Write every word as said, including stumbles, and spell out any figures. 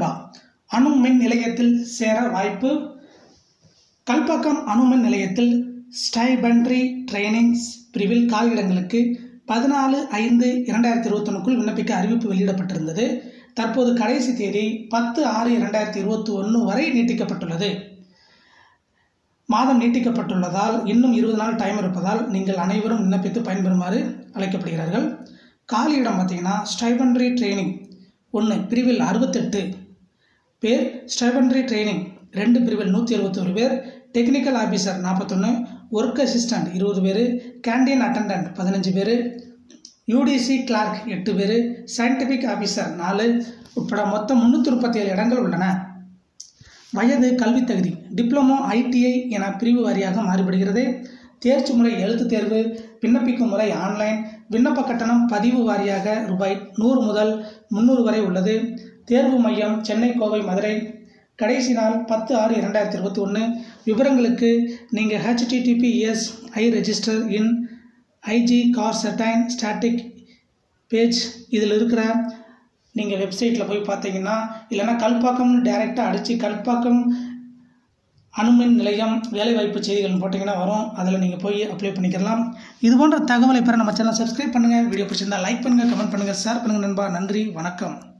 நண்பா, அணு மின் நிலையத்தில் சேர வாய்ப்பு. கல்பாக்கம் அணுமின் நிலையத்தில் ஸ்டைபெண்டரி ட்ரைனிங்ஸ் பிரிவில் காலியிடங்களுக்கு பதினாலு ஐந்து இரண்டாயிரத்தி இருபத்தி ஒன்றுக்குள் விண்ணப்பிக்க அறிவிப்பு வெளியிடப்பட்டிருந்தது. தற்போது கடைசி தேதி பத்து ஆறு இரண்டாயிரத்தி இருபத்தி ஒன்று வரை நீட்டிக்கப்பட்டுள்ளது. மாதம் நீட்டிக்கப்பட்டுள்ளதால் இன்னும் இருபது நாள் டைம் இருப்பதால் நீங்கள் அனைவரும் விண்ணப்பித்து பயன்பெறுமாறு அழைக்கப்படுகிறார்கள். காலியிடம் பார்த்தீங்கன்னா ஸ்டைபெண்டரி ட்ரைனிங் ஒன்று பிரிவில் அறுபத்தெட்டு பேர், ஸ்டைபெண்டரி ட்ரைனிங் ரெண்டு பிரிவில் நூற்றி எழுபத்தொரு பேர், டெக்னிக்கல் ஆஃபீஸர் நாற்பத்தொன்று, ஒர்க் அசிஸ்டண்ட் இருபது பேர், கேண்டீன் அட்டண்டன்ட் பதினஞ்சு பேர், யூடிசி கிளார்க் எட்டு பேர், சயின்டிஃபிக் ஆஃபீஸர் நாலு உட்பட மொத்தம் முன்னூற்றி முப்பத்தி ஏழு இடங்கள் உள்ளன. வயது, கல்வி தகுதி டிப்ளமோ, ஐடிஐ என பிரிவு வாரியாக மாறுபடுகிறது. தேர்ச்சி முறை எழுத்து தேர்வு, விண்ணப்பிக்கும் முறை ஆன்லைன், விண்ணப்ப கட்டணம் பதிவு வாரியாக ரூபாய் நூறு முதல் முந்நூறு வரை உள்ளது. தேர்வு மையம் சென்னை, கோவை, மதுரை. கடைசி நாள் பத்து ஆறு இரண்டாயிரத்தி இருபத்தி ஒன்று. விவரங்களுக்கு நீங்கள் ஹெச்டிடிபிஎஸ் ஐ ரெஜிஸ்டர் இன் ஐஜி கார் சர்டைன் ஸ்டாட்டிக் பேஜ் இதில் இருக்கிற நீங்கள் வெப்சைட்டில் போய் பார்த்தீங்கன்னா, இல்லைனா கல்பாக்கம்னு டைரெக்டாக அடித்து கல்பாக்கம் அணுமின் நிலையம் வேலைவாய்ப்பு செய்திகள் போட்டிங்கன்னா வரும். அதில் நீங்கள் போய் அப்ளை பண்ணிக்கலாம். இது போன்ற தகவலை பெற நம்ம சேனல் சப்ஸ்கிரைப் பண்ணுங்கள். வீடியோ பிடிச்சிருந்தால் லைக் பண்ணுங்கள், கமெண்ட் பண்ணுங்கள், ஷேர் பண்ணுங்கள் நண்பா. நன்றி, வணக்கம்.